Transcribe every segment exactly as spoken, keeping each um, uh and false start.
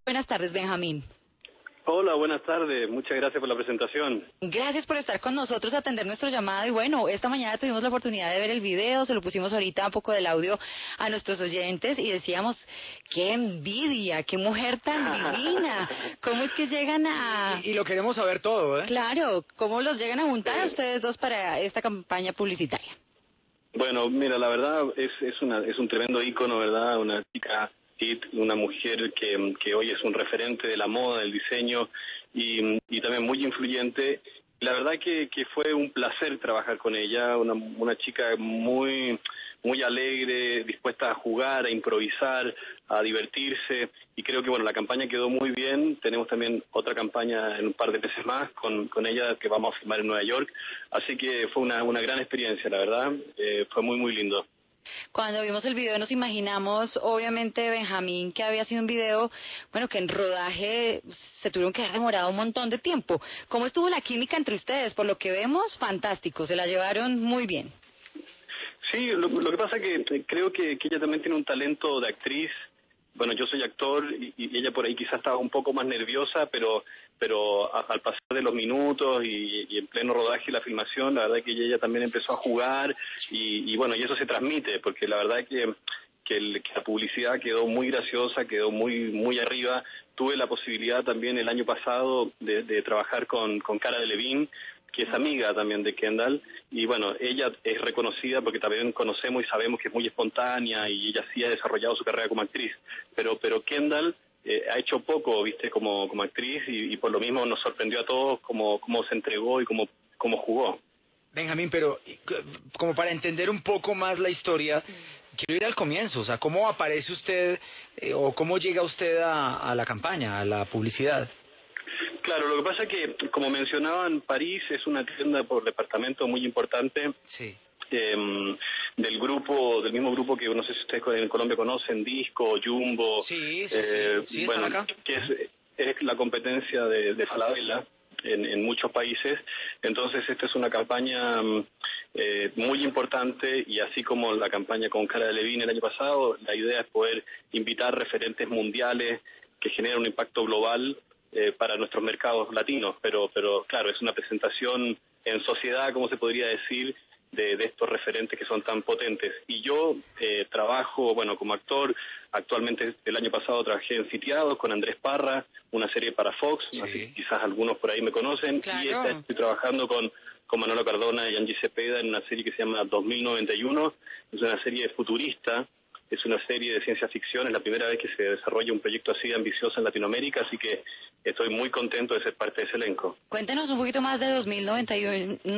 Buenas tardes, Benjamín. Hola, buenas tardes. Muchas gracias por la presentación. Gracias por estar con nosotros, atender nuestro llamado. Y bueno, esta mañana tuvimos la oportunidad de ver el video, se lo pusimos ahorita un poco del audio a nuestros oyentes y decíamos, qué envidia, qué mujer tan divina. ¿Cómo es que llegan a...? Y, y lo queremos saber todo, ¿eh? Claro, ¿cómo los llegan a juntar a ustedes dos para esta campaña publicitaria? Bueno, mira, la verdad es, es, una, es un tremendo ícono, ¿verdad? Una chica... una mujer que, que hoy es un referente de la moda, del diseño y, y también muy influyente. La verdad que, que fue un placer trabajar con ella, una, una chica muy, muy alegre, dispuesta a jugar, a improvisar, a divertirse, y creo que bueno, la campaña quedó muy bien. Tenemos también otra campaña en un par de meses más con, con ella que vamos a filmar en Nueva York, así que fue una, una gran experiencia, la verdad, eh, fue muy muy lindo. Cuando vimos el video nos imaginamos, obviamente, Benjamín, que había sido un video, bueno, que en rodaje se tuvieron que haber demorado un montón de tiempo. ¿Cómo estuvo la química entre ustedes? Por lo que vemos, fantástico, se la llevaron muy bien. Sí, lo, lo que pasa es que creo que, que ella también tiene un talento de actriz. Bueno, yo soy actor y, y ella por ahí quizás estaba un poco más nerviosa, pero pero a, al pasar de los minutos y, y en pleno rodaje y la filmación, la verdad que ella, ella también empezó a jugar y, y bueno, y eso se transmite, porque la verdad que, que, el, que la publicidad quedó muy graciosa, quedó muy muy arriba. Tuve la posibilidad también el año pasado de, de trabajar con, con Cara Delevingne, que es amiga también de Kendall, y bueno, ella es reconocida porque también conocemos y sabemos que es muy espontánea y ella sí ha desarrollado su carrera como actriz, pero pero Kendall eh, ha hecho poco, viste, como como actriz y, y por lo mismo nos sorprendió a todos cómo cómo se entregó y cómo cómo jugó. Benjamín, pero como para entender un poco más la historia, quiero ir al comienzo, o sea, ¿cómo aparece usted eh, o cómo llega usted a, a la campaña, a la publicidad? Claro, lo que pasa es que, como mencionaban, París es una tienda por departamento muy importante. Sí. Eh, del grupo, del mismo grupo que no sé si ustedes en Colombia conocen, Disco, Jumbo. Sí, sí, eh, sí. sí bueno, acá. que es, es la competencia de, de Falabella en, en muchos países. Entonces, esta es una campaña eh, muy importante, y así como la campaña con Cara Delevingne el año pasado, la idea es poder invitar referentes mundiales que generan un impacto global Eh, para nuestros mercados latinos, pero pero claro, es una presentación en sociedad, como se podría decir, de, de estos referentes que son tan potentes. Y yo eh, trabajo, bueno, como actor, actualmente el año pasado trabajé en Sitiados con Andrés Parra, una serie para Fox, Sí. así, quizás algunos por ahí me conocen, Claro. y esta estoy trabajando con, con Manolo Cardona y Angie Cepeda en una serie que se llama dos mil noventa y uno, es una serie futurista. Es una serie de ciencia ficción, es la primera vez que se desarrolla un proyecto así de ambicioso en Latinoamérica, así que estoy muy contento de ser parte de ese elenco. Cuéntenos un poquito más de dos mil noventa y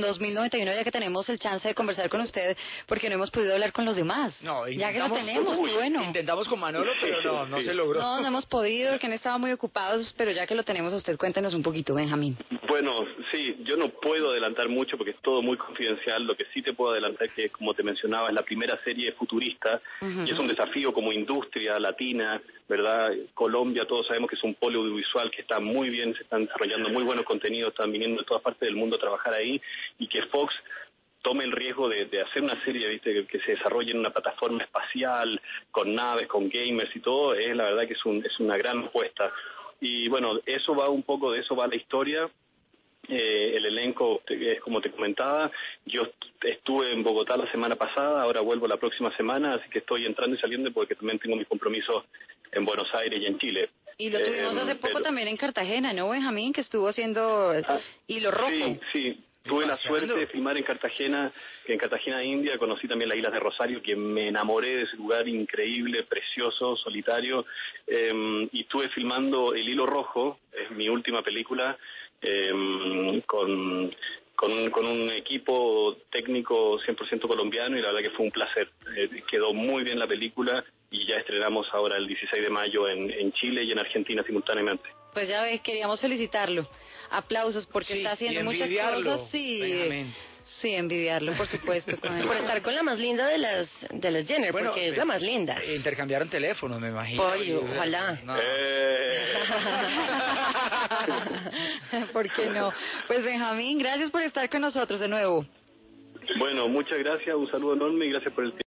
uno, ya que tenemos el chance de conversar con usted, porque no hemos podido hablar con los demás. No, ya que lo tenemos, Uy, qué bueno. Intentamos con Manolo, pero no, no Sí. se logró. No, no hemos podido porque han estado muy ocupados, pero ya que lo tenemos a usted, cuéntenos un poquito, Benjamín. Bueno, sí, yo no puedo adelantar mucho porque es todo muy confidencial. Lo que sí te puedo adelantar es que, como te mencionaba, es la primera serie futurista. Uh-huh. Y es un desafío como industria latina, ¿verdad? Colombia, todos sabemos que es un polo audiovisual que está muy bien, se están desarrollando muy buenos contenidos, están viniendo de todas partes del mundo a trabajar ahí, y que Fox tome el riesgo de, de hacer una serie, viste, que, que se desarrolle en una plataforma espacial, con naves, con gamers y todo, es la verdad que es, un, es una gran apuesta. Y bueno, eso va un poco, de eso va la historia. Eh, el elenco es como te comentaba. Yo estuve en Bogotá la semana pasada, ahora vuelvo la próxima semana, así que estoy entrando y saliendo porque también tengo mis compromisos en Buenos Aires y en Chile. Y lo tuvimos eh, hace poco pero... también en Cartagena, ¿no, Benjamín? Que estuvo haciendo ah, Hilo Rojo. Sí, sí. Tuve la suerte de filmar en Cartagena, que en Cartagena, India, conocí también las Islas de Rosario, que me enamoré de ese lugar increíble, precioso, solitario, eh, y estuve filmando El Hilo Rojo, es mi última película, eh, con, con, con un equipo técnico cien por ciento colombiano, y la verdad que fue un placer. Eh, quedó muy bien la película, y ya estrenamos ahora el dieciséis de mayo en, en Chile y en Argentina simultáneamente. Pues ya ves, queríamos felicitarlo. Aplausos porque sí, está haciendo muchas cosas. Sí, Benjamín. Sí, envidiarlo, por supuesto. Con por estar con la más linda de las de las Jenner, bueno, porque es la más linda. Intercambiaron teléfonos, me imagino. Oye, ojalá. No. Eh. ¿Por qué no? Pues Benjamín, gracias por estar con nosotros de nuevo. Bueno, muchas gracias, un saludo enorme y gracias por el tiempo.